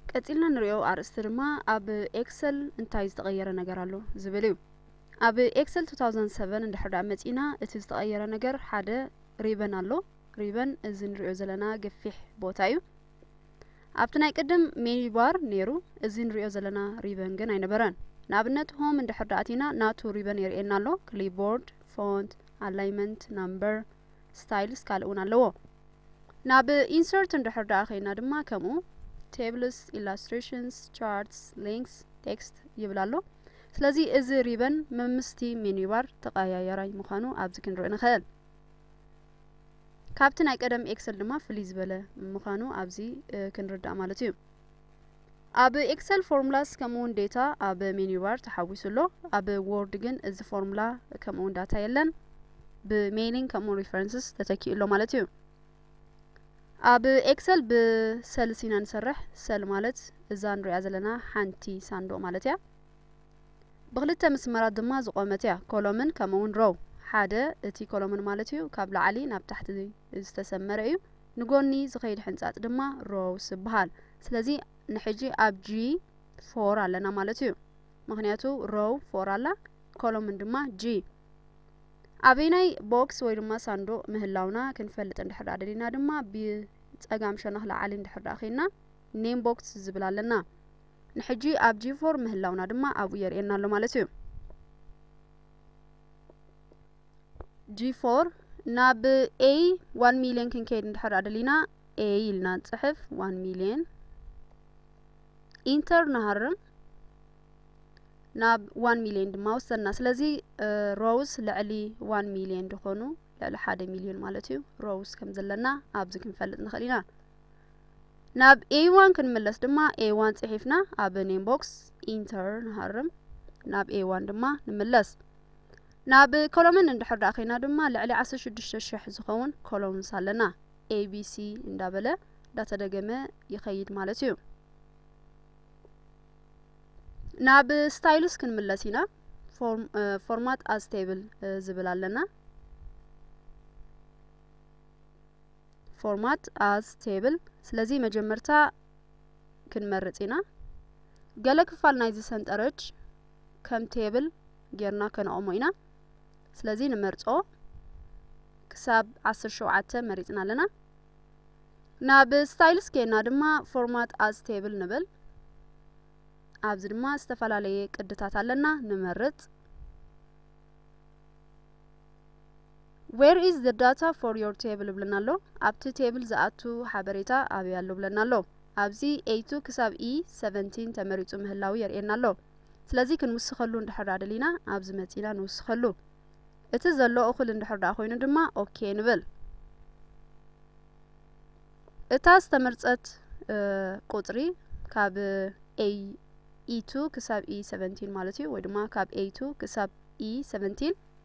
ቀጥልና ንሪኦ አርእስቲ ድማ ኣብ ኤክሰል እንታይ ዝተቀየረ ነገር ኣሎ ዝብል እዩ ኣብ ኤክሰል 2007 እንድሕር ዳ መጺና እቲ ዝተቀየረ ነገር ሓደ ሪበን ኣሎ ሪበን እዚ ንሪኦ ዘለና ገፊሕ ቦታ እዩ ኣብቲ ናይ ቅድም ሜኑ ባር ነይሩ እዚ ንሪኦ ዘለና ሪበን ግን ኣይነበረን ንኣብነት ሆም እንድሕር ዳኣቲና ናቱ ሪበን የርኤና ኣሎ ክሊፕቦርድ ፎንት አላይመንት ናምበር ስታይልስ ካልኡን ኣለዎ ናብ ኢንሰርት እንድሕር ዳ ኸይና ድማ ከምኡ tables illustrations charts links text ይብል ኣሎ ስለዚ እዚ ሪበን መምስቲ ሜኑ ባር ተቀያየራይ ምዃኑ ኣብዚ ክንሪኦ ንኽእል ካብቲ ናይ ቀደም ኤክሰል ድማ ፍልይ ዝበለ ምዃኑ ኣብዚ ክንርዳእ ማለት እዩ ኣብ ኤክሰል ፎርሙላስ ከምኡውን ዴታ ኣብ ሜኑ ባር ተሓዊሱ ኣሎ ኣብ ወርድ ግን እዚ ፎርሙላ ከምኡውን ዳታ የለን ብሜይሊንግ ከምኡውን ሪፈረንስስ ተተኪኡ ኣሎ ማለት እዩ ኣብ ኤክሰል ብሰል ሲና ንሰርሕ ሰል ማለት እዛ ንሪኣ ዘለና ሓንቲ ሳንዱቅ ማለት እያ ብክልተ መስመራት ድማ ዝቆመት እያ ኮሎምን ከምኡውን ሮው ሓደ እቲ ኮሎምን ማለት እዩ ካብ ላዕሊ ናብ ታሕቲ ዝተሰመረ እዩ ንጎኒ ዝኸይድ ሕንጻጽ ድማ ሮውስ ይበሃል ስለዚ ንሕጂ ኣብ G4 ኣለና ማለት እዩ ምክንያቱ ሮው 4 ኣላ ኮሎምን ድማ G ኣብናይ ቦክስ ወይ ድማ ሳንዱቅ ምህላውና ክንፈልጥ እንድሕር ደሊና ድማ ብጸጋም ሸነኽ ላዕሊ እንድሕር ዳኺና ኔም ቦክስ ዝብል ኣለና ንሕጂ ኣብ G4 ምህላውና ድማ ኣብኡ የርኤና ኣሎ ማለት እዩ G4 ናብ A 1 ሚሊዮን ክንከይድ እንድሕር ደሊና A ኢልና ንጽሕፍ 1 ሚሊዮን ኢንተር ናሃርም ናብ 1 ሚሊዮን ድማ ወሰና ስለዚ ሮውስ ልዕሊ 1 ሚሊዮን ድኾኑ ልዕሊ 1 ሚሊዮን ማለት እዩ ሮውስ ከም ዘለና ኣብዚ ክንፈልጥ ንኽእል ኢና ናብ A1 ክንመለስ ድማ A1 ጽሒፍና ኣብ ኔም ቦክስ ኢንተር ናሃርም ናብ A1 ድማ ንመለስ ናብ ኮሎምን እንድሕር ዳኺና ድማ ልዕሊ 16000 ዝኸውን ኮሎምንስ ኣለና ABC እንዳበለ ዳተደገመ ይኸይድ ማለት እዩ ናብ ስታይልስ ክንመለስ ኢና ፎርማት አዝ ቴብል ዝብል ኣለና ፎርማት አዝ ቴብል ስለዚ መጀመርታ ክንመርጽ ኢና ገለ ክፋል ናይዚ ሰንጠረዥ ከም ቴብል ጌርና ከነቆሞ ኢና ስለዚ ንመርጾ ክሳብ 17 መሪጽና ኣለና ናብ ስታይልስ ከይና ድማ ፎርማት አዝ ቴብል ንብል ኣብዚ ድማ ዝተፈላለየ ቅድታት ኣለና ንመርጽ Where is the data for your table ብለና ኣሎ ኣብቲ ቴብል ዝኣቱ ሓበሬታ ኣብይ ኣሎ ብለና ኣሎ ኣብዚ A2 ክሳብ E17 ተመሪጹ ምህላው የርኤና ኣሎ ስለዚ ክንውስኸሉ እንድሕር ደሊና ኣብዚ መጺና ንውስኸሉ እቲ ዘሎ እኹል እንድሕር ዳ ኮይኑ ድማ ኦኬ ንብል እታ ዝተመርጸት ቁጽሪ ካብ E2 ክሳብ E17 ማለት እዩ ወይ ድማ ካብ A2 ክሳብ E17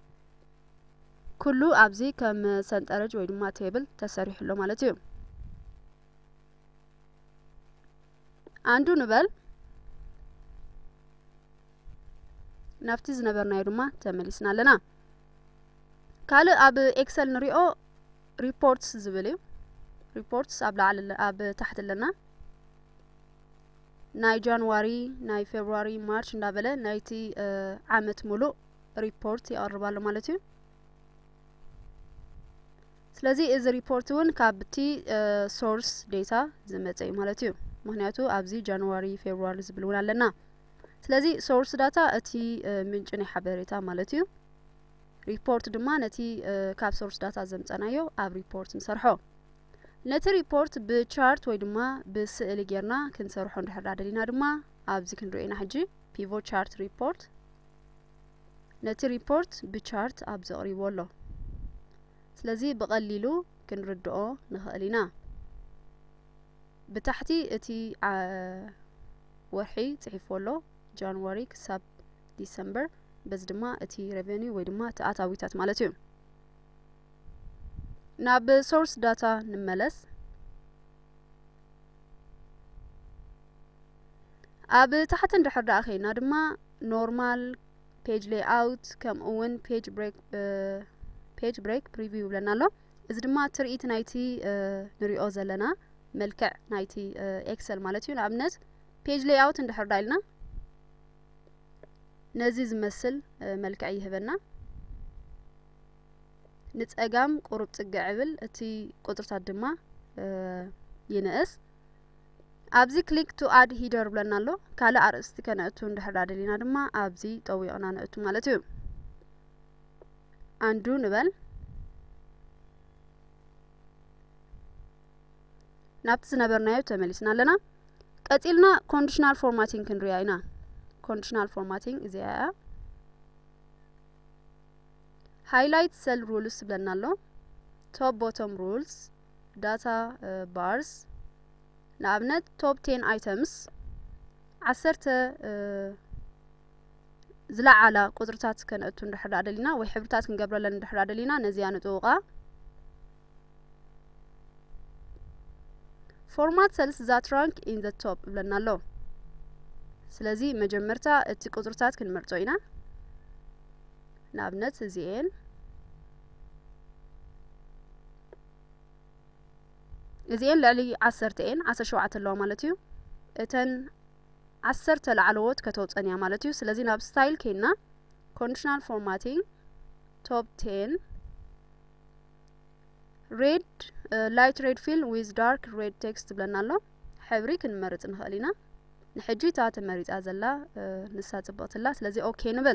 ኩሉ ኣብዚ ከም ሰንጠረዥ ወይ ድማ ቴብል ተሰሪሑ ኣሎ ማለት እዩ አንዱ ንበል ናፍቲ ዝነበርናዮ ድማ ተመሊስና ኣለና ካልእ ኣብ ኤክሰል ንሪኦ ሪፖርትስ ዝብል እዩ ሪፖርትስ ኣብ ላዕሊ ኣብ ታሕቲ ኣለና ናይ ጃንዋሪ ናይ ፌብሩዋሪ ማርች እንዳበለ ናይቲ ዓመት ሙሉእ ሪፖርት ይቀርብ ኣሎ ማለት እዩ ስለዚ እዚ ሪፖርት እውን ካብቲ ሶርስ ዴታ ዝመጸ እዩ ማለት እዩ ምክንያቱ ኣብዚ ጃንዋሪ ፌብሩዋሪ ዝብል እውን ኣለና ስለዚ ሶርስ ዳታ እቲ ምንጭ ናይ ሓበሬታ ማለት እዩ ሪፖርት ድማ ነቲ ካብ ሶርስ ዳታ ዘምጸናዮ ኣብ ሪፖርት ንሰርሖ ነቲ ሪፖርት ብቻርት ወይ ድማ ብስእሊ ጌርና ክንሰርሖ እንድሕር ደሊና ድማ ኣብዚ ክንሪኦ ኢና ሕጂ ፒቮት ቻርት ሪፖርት ነቲ ሪፖርት ብቻርት ኣብዚ ቀሪቦ ኣሎ ስለዚ ብቐሊሉ ክንርድኦ ንኽእል ኢና ብታሕቲ እቲ ወርሒ ጽሒፎ ኣሎ ጃንዋሪ ክሳብ ዲሰምበር በዚ ድማ እቲ ሬቨኒው ወይ ድማ እቲ ኣታዊታት ማለት እዩ ናብ ሶርስ ዳታ ንመለስ ኣብ ታሕቲ እንድሕር ዳኺና ድማ ኖርማል ፔጅ ሌይአውት ከምኡውን ፔጅ ብሬክ ፕሪቪው ብለና ኣሎ እዚ ድማ ትርኢት ናይቲ ንሪኦ ዘለና መልክዕ ናይቲ ኤክሰል ማለት እዩ ንኣብነት page layout እንድሕር ዳይልና ነዚ ዝመስል መልክዕ ይህበና ንጸጋም ቁሩብ ጽግዕ ብል እቲ ቁጥርታት ድማ ይንእስ ኣብዚ ክሊክ ቱ አድ ሂደር ብለና ኣሎ ካለ አርእስቲ ከነእቱ እንድሕር ዳደሊና ድማ ኣብዚ ጠዊቕና ነእቱ ማለት እዩ አንዱ ንበል ናብቲ ዝነበርናዮ ተመሊስና ኣለና ቀጺልና ኮንዲሽናል ፎርማቲንግ ክንሪያ ኢና conditional formatting እዚኣ highlight cell rules ብለናሎ top bottom rules data bars ንኣብነት top 10 items 10 ዝለዓላ ቁጥርታት ከነእቱ እንድሕር ዳደሊና ወይ ሕብርታት ክንገብረለን እንድሕር ዳደሊና ነዚያ ንጥውቃ format cells that rank in the top ብለናሎ ስለዚህ መጀመርታ እቲ ቁጥርታት ክንመርጾ ኢና ንኣብነት እዚአን ልዕሊ 10 17 ኣለዋ ማለት እዩ እተን 10 ለዓለዎት ከተውጸንያ ማለት እዩ ስለዚህ ናብ ስታይል ከይና conditional formatting top 10 red light red fill with dark red text ብለናሎ ሕብሪ ክንመርጽ ንኽእል ኢና ንሕጂ ታ ተመሪጻ ዘላ ንሳ ጽብቕትላ ስለዚህ ኦኬ ንብል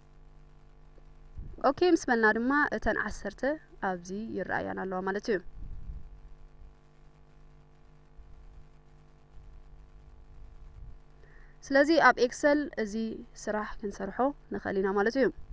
ኦኬ ምስ በልና ድማ እተን 10 ኣብዚ ይረኣያና ኣለዋ ማለት እዩ ስለዚህ ኣብ ኤክሰል እዚ ስራሕ ክንሰርሖ ንኽእል ኢና ማለት እዩ